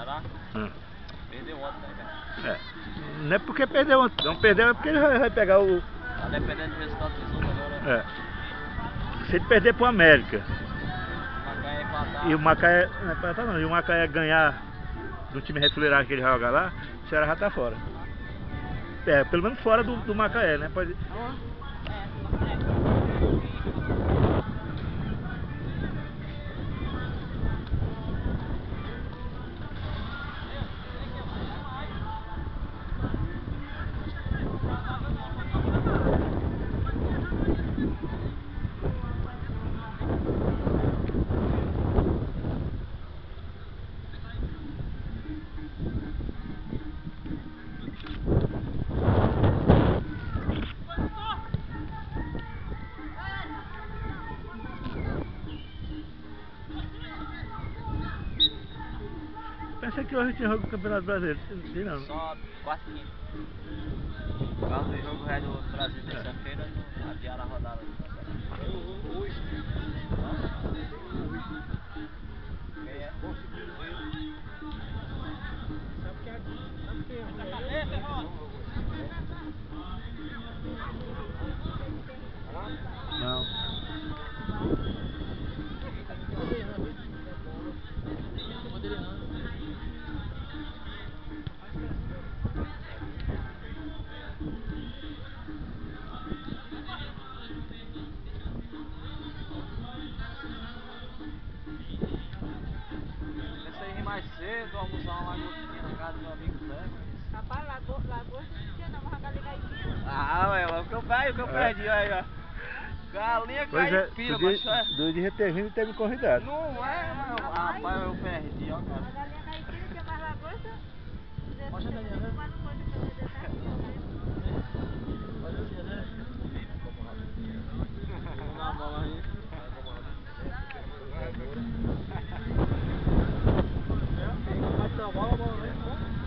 Ceará? Perdeu ontem, né, cara? Não é porque perdeu ontem, não perdeu é porque ele vai pegar o... Tá dependendo do resultado dos outros agora. Se ele perder pro América Macaé empatar. E o Macaé... Não é empatar não, e o Macaé ganhar do time refuleiragem que ele joga lá, o Ceará já tá fora. Pelo menos fora do Macaé, né? Pode... Pensei que hoje tinha jogo do Campeonato Brasileiro, não. Só quarta e quinta. Por causa do jogo Red do Brasil terça-feira, adiaram a rodada. Hoje. Quem é? Sabe que é? Não. Pensei em ir mais cedo, almoçar uma lagoinha na casa do meu amigo Zé, mas... Rapaz, lagosta não tinha não, mas a galinha caipira. Ah, ué, o que eu perdi aí, ó. Galinha caipira, macho, é. Devia ter vindo e ter me convidado. Não é, não. Rapaz, eu perdi, ó, cara. A galinha caipira tinha mais lagosta. Poxa, Daniel, né? Mas não pode fazer detalhe. Na bola aí. A bola vem.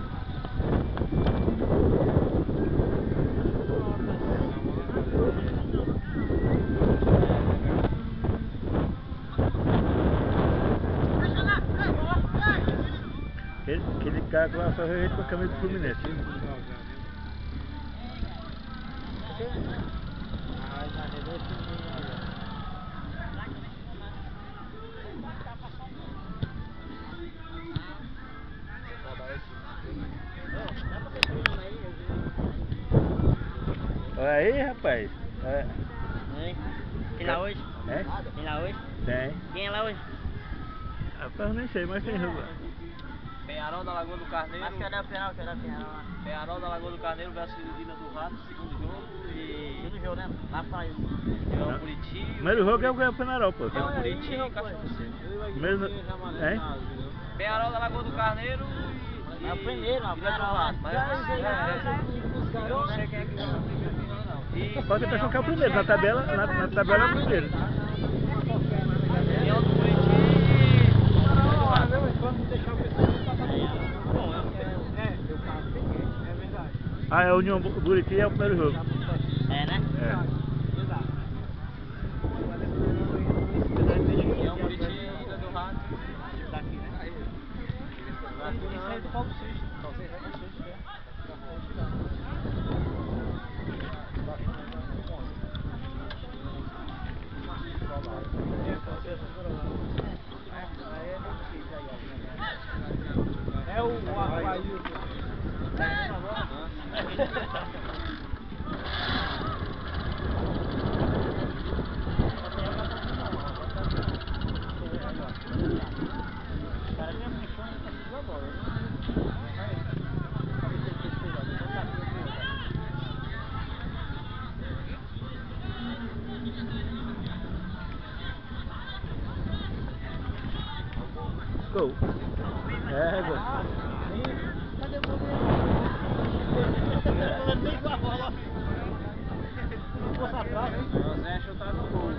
Aquele cara lá só veio com a camisa do Fluminense. Olha aí, rapaz. Tem lá hoje? É? Tem lá hoje? Tem. Quem é lá hoje? Rapaz, eu nem sei, mas tem jogo lá. Penharol da Lagoa do Carneiro. Mas cadê o Penharol? Lá? Penharol da Lagoa do Carneiro versus Ilha do Rato, segundo jogo. Segundo jogo, né? Lá saiu. Tem o Buriti. O primeiro jogo é o Penharol, pô. Tem o Buriti e o Cachorro Seco. Primeiro... É? Penharol da Lagoa do Carneiro e... É o primeiro, ó. Ilha do Rato. Mas eu não sei quem é que ganhou o primeiro não. Pode ter impressão que é o primeiro, na tabela é o primeiro. E o do Buriti. Ah, é a União Buriti é o primeiro jogo. É, né? É. É o Buriti e Ilha do Rato. Daqui, né? Isso aí do Paulo Seixas. Talvez é do Seixas, né? É o Havaí. Gol. É, gol. Cadê o gol dele? Nem com a bola. Não fosse atrás, hein? O Zé chutar no gol.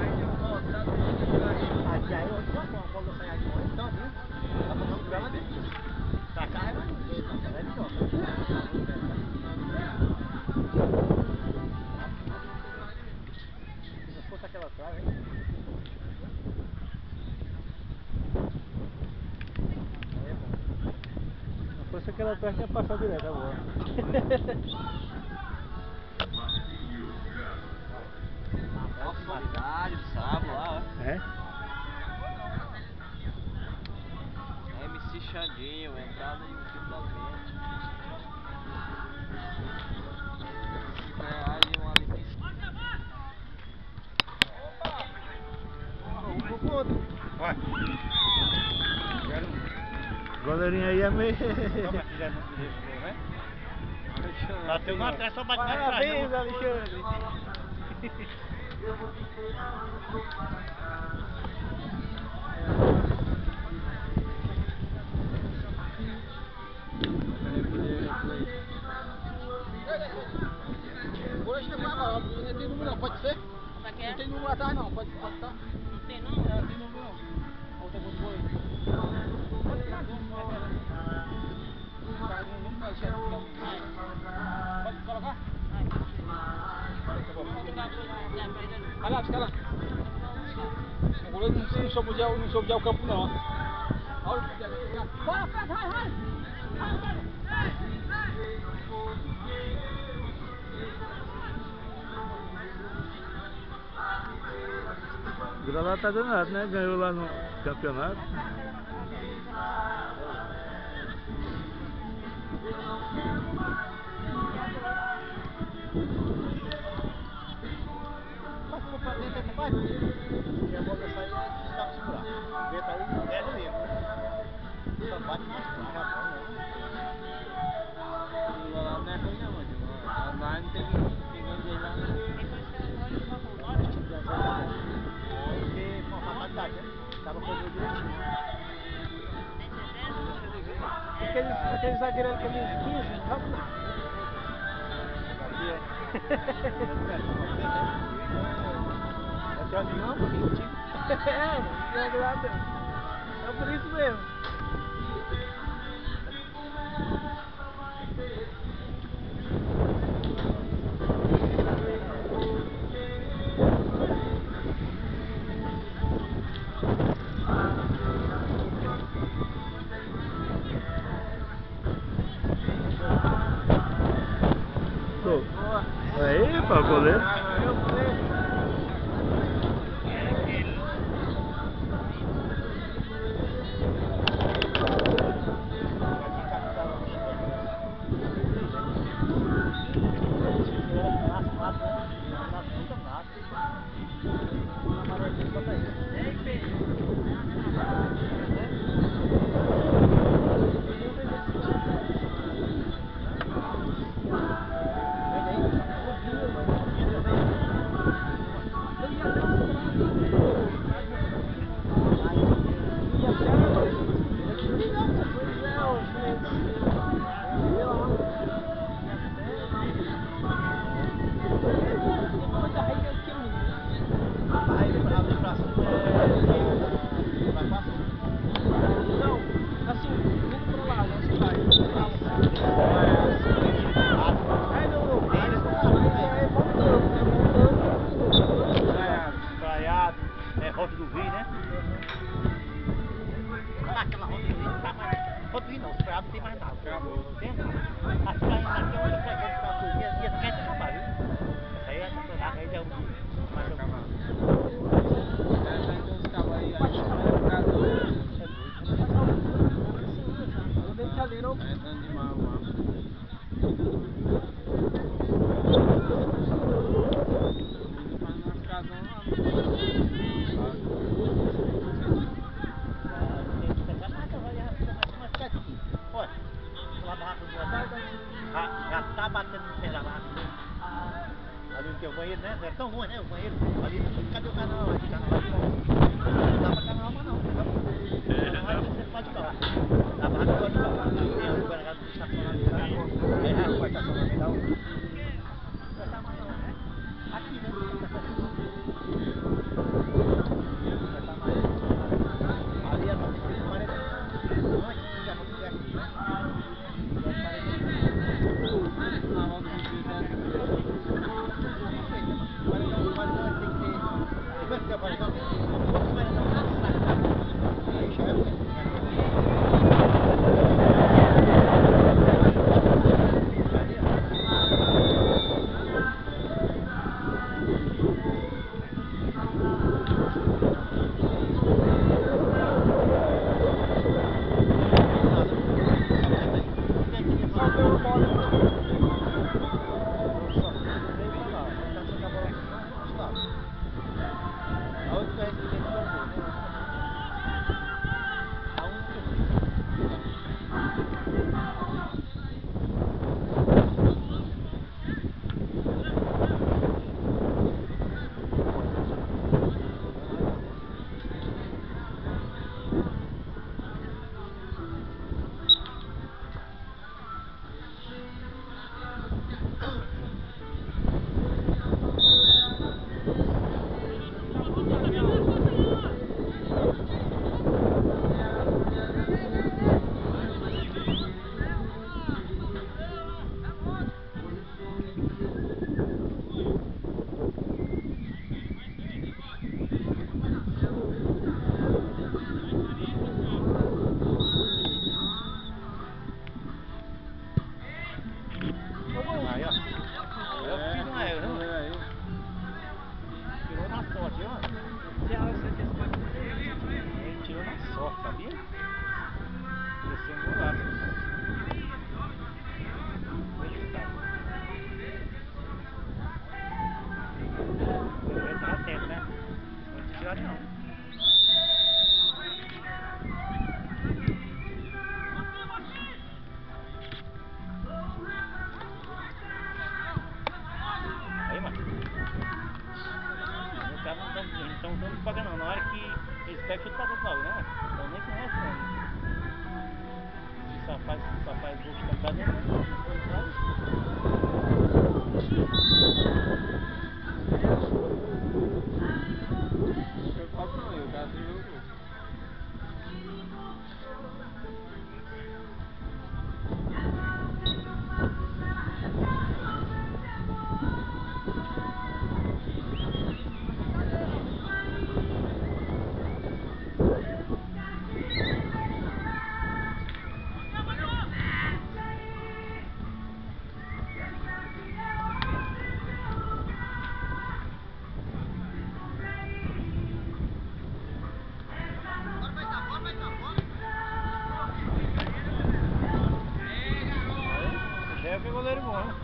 Aqui aí, eu vou com a bola sair aqui. Então, viu? Tá passando bela dele. Pra cá é mais difícil. É pior. Se não fosse aquela atrás, hein? Aí é bom. acha que ela perto ia passar direto a bola. Solidário, sábado lá, ó. É? MC Xandinho, entrada e o time da frente. R$5 e um alimento. Vai. Goleirinho aí é meio... Bateu na testa, só bate na trás. Parabéns, Alexandre. Vou chegar agora, não tem número não, pode ser? Como é que é? Não tem número atrás não, pode estar. Não tem não? Não tem número não. Outra coisa boa aí. Pode ficar junto, pode colocar? Vai lá, fica lá. O goleiro não soube usar o campo não. Bora, Fred, vai! O Granada tá danado, né? Ganhou lá no campeonato. Passou pra dentro aqui, vai. E a bola sai e está segurar. O vento aí é mesmo. Só bate mais claro. O lá não é ruim não, mas lá não tem ninguém lá não. Porque foi uma fatalidade, né? Tava fazendo direitinho. Aquele zagueiro ali, camisa 15, não tava nada. Não, porque não tinha. Não é nada. É por isso mesmo. Aí, pá, o goleiro. Roda do Rio, né? Aquela roda do Rio não tá mais. Roda do Rio não, os prados não tem mais nada. Acabou. Tem nada. As praias aqui é onde vai comprar as coisas. E as querem acabar, viu? Essa aí é essa praia, aí deu mais acabar. Essa aí dos cabos aí, acho que vai ficar doido. É dando de mal, mano. Já tá batendo no pé da barraca. Ali no teu banheiro, né? É tão ruim, né? O banheiro. Ali, cadê o canal? Ali, canal lá de fora. Não dá pra canal, mas não. Você pode falar. A barraca pode falar. Tem o guarda do estacionamento. É, pode estacionamento da outra. Não tá mais não, né? Aqui, né? Não tá mais. Ali é 940. Antes de acontecer aqui, né? Aí já é ser um golaço. Ele tá atento, né? Não desviar não. Aí, mano. Os caras não estão dando paga não. Na hora que eles pegam tudo pra dentro logo, né? Então nem conhece não. Só faz gol de campeonato, né? Eu faço não, eu quero ver o gol. É que goleiro bom, né?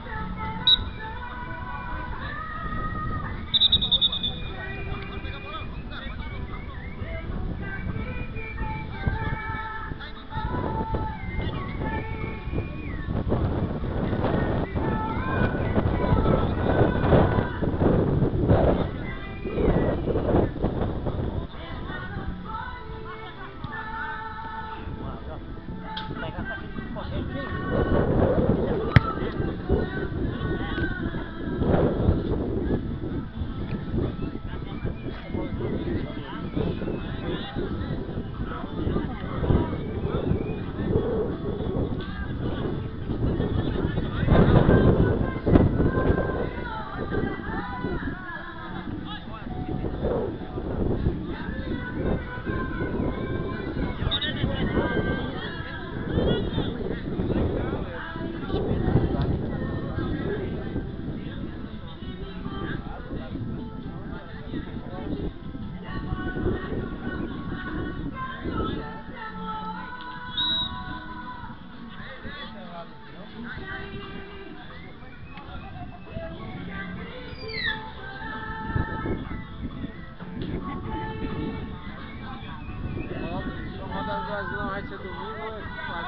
Não vai ser domingo ou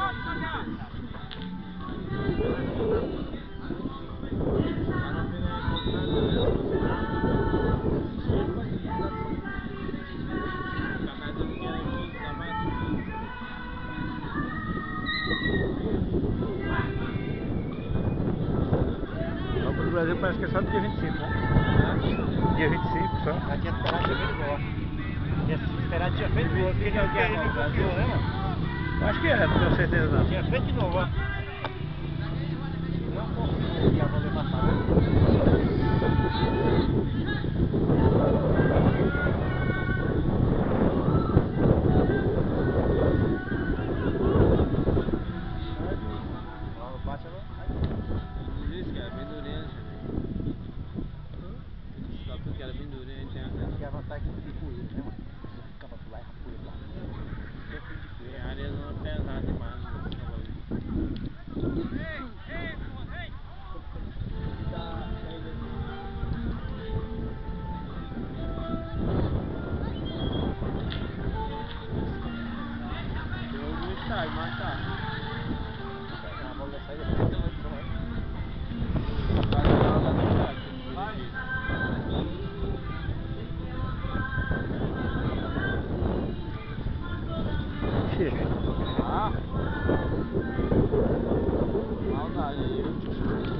A Copa do Brasil parece que é só no dia 25, né? Dia 25 só. Já tinha esperado dia feito gol. Tinha esperado dia feito gol, porque ele não confiou, né, mano? Acho que é, não tenho certeza não. Tinha feito de novo, ó. Não confiou que a bola ia passar, né? Bate agora. Isso, cara, bem durante. Só tudo que era bem durante, né? Aqui a vantagem é de poeira, né, mano? Fica pra pular e rapoeira lá. E a areia não é pesada demais, né? Sai, mas tá. A bola sai depois da noite, Vai lá no estádio. Vai. Ah. Maldade aí.